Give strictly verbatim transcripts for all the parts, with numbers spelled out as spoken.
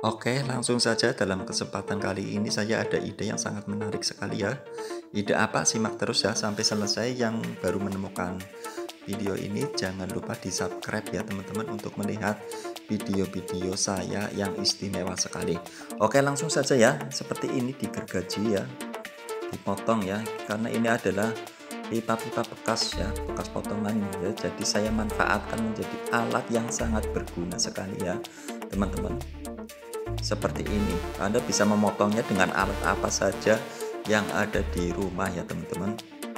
Oke, langsung saja dalam kesempatan kali ini saya ada ide yang sangat menarik sekali ya. Ide apa? Simak terus ya sampai selesai. Yang baru menemukan video ini jangan lupa di-subscribe ya teman-teman untuk melihat video-video saya yang istimewa sekali. Oke, langsung saja ya. Seperti ini digergaji ya, dipotong ya. Karena ini adalah pipa-pipa bekas ya, bekas potongan ya. Jadi saya manfaatkan menjadi alat yang sangat berguna sekali ya, teman-teman. Seperti ini, Anda bisa memotongnya dengan alat apa saja yang ada di rumah ya teman-teman.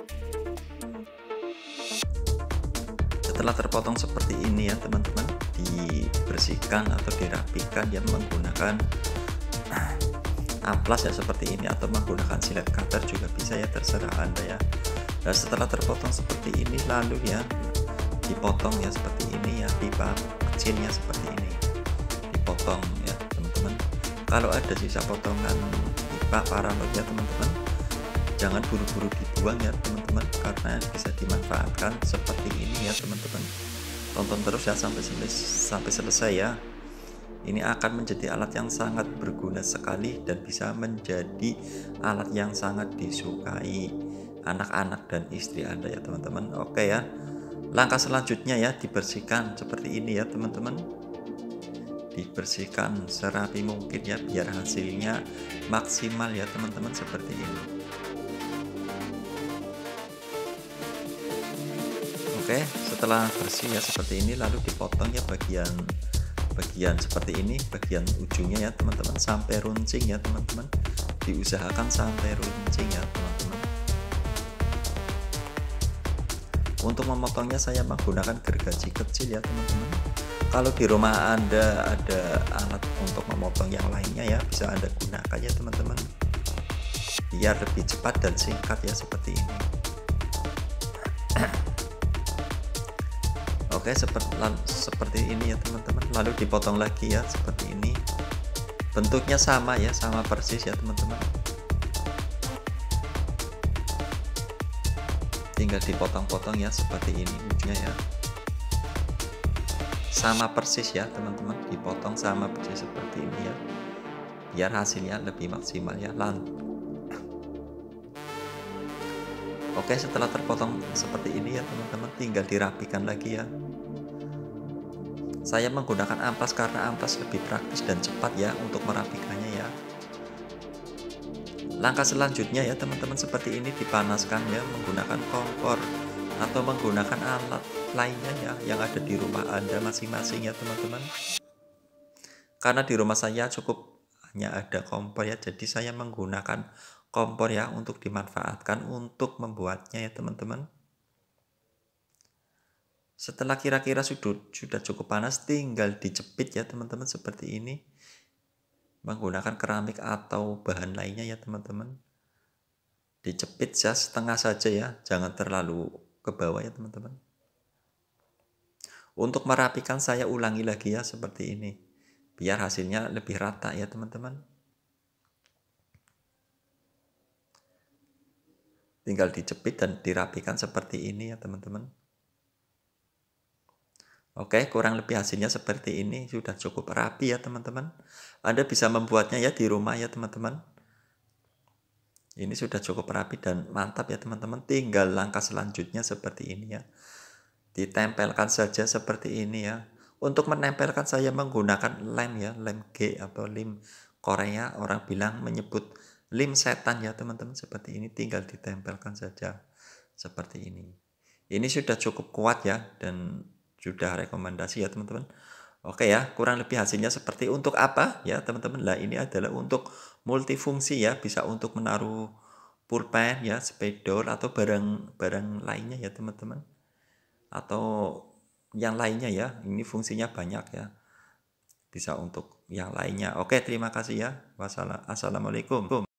Setelah terpotong seperti ini ya teman-teman, dibersihkan atau dirapikan ya menggunakan amplas ya seperti ini, atau menggunakan silet cutter juga bisa ya, terserah Anda ya. Nah, setelah terpotong seperti ini lalu ya dipotong ya seperti ini ya, pipa kecilnya seperti ini dipotong ya teman-teman. Kalau ada sisa potongan pipa paralon ya teman-teman, jangan buru-buru dibuang ya teman-teman, karena bisa dimanfaatkan seperti ini ya teman-teman. Tonton terus ya sampai sampai selesai ya. Ini akan menjadi alat yang sangat berguna sekali dan bisa menjadi alat yang sangat disukai anak-anak dan istri Anda ya teman-teman. Oke ya. Langkah selanjutnya ya dibersihkan seperti ini ya teman-teman. Dibersihkan serapi mungkin ya biar hasilnya maksimal ya teman-teman, seperti ini. Oke, setelah bersih ya seperti ini lalu dipotong ya bagian bagian seperti ini, bagian ujungnya ya teman-teman, sampai runcing ya teman-teman. Diusahakan sampai runcing ya teman-teman. Untuk memotongnya saya menggunakan gergaji kecil ya teman-teman. Kalau di rumah Anda ada alat untuk memotong yang lainnya ya, bisa Anda gunakan ya teman-teman, biar lebih cepat dan singkat ya seperti ini. Oke, seperti seperti ini ya teman-teman, lalu dipotong lagi ya seperti ini. Bentuknya sama ya, sama persis ya teman-teman. Tinggal dipotong-potong ya seperti ini ujungnya ya. Sama persis ya teman-teman, dipotong sama persis seperti ini ya, biar hasilnya lebih maksimal ya. Lanjut. Oke, setelah terpotong seperti ini ya teman-teman, tinggal dirapikan lagi ya. Saya menggunakan amplas karena amplas lebih praktis dan cepat ya untuk merapikannya ya. Langkah selanjutnya ya teman-teman, seperti ini dipanaskan ya menggunakan kompor atau menggunakan alat lainnya ya yang ada di rumah Anda masing-masing ya teman-teman. Karena di rumah saya cukup hanya ada kompor ya, jadi saya menggunakan kompor ya untuk dimanfaatkan untuk membuatnya ya teman-teman. Setelah kira-kira sudah sudah cukup panas, tinggal dicepit ya teman-teman seperti ini menggunakan keramik atau bahan lainnya ya teman-teman. Dicepit ya setengah saja ya, jangan terlalu ke bawah ya teman-teman. Untuk merapikan saya ulangi lagi ya seperti ini, biar hasilnya lebih rata ya teman-teman. Tinggal dicepit dan dirapikan seperti ini ya teman-teman. Oke, kurang lebih hasilnya seperti ini, sudah cukup rapi ya teman-teman. Anda bisa membuatnya ya di rumah ya teman-teman. Ini sudah cukup rapi dan mantap ya teman-teman. Tinggal langkah selanjutnya seperti ini ya. Ditempelkan saja seperti ini ya. Untuk menempelkan saya menggunakan lem ya, lem G atau lem Korea. Orang bilang menyebut lem setan ya teman-teman, seperti ini. Tinggal ditempelkan saja seperti ini. Ini sudah cukup kuat ya dan sudah rekomendasi ya teman-teman. Oke ya, kurang lebih hasilnya seperti untuk apa ya teman-teman. Lah ini adalah untuk multifungsi ya, bisa untuk menaruh pulpen ya, spidol atau barang-barang lainnya ya teman-teman, atau yang lainnya ya. Ini fungsinya banyak ya, bisa untuk yang lainnya. Oke, terima kasih ya. Wassalamualaikum.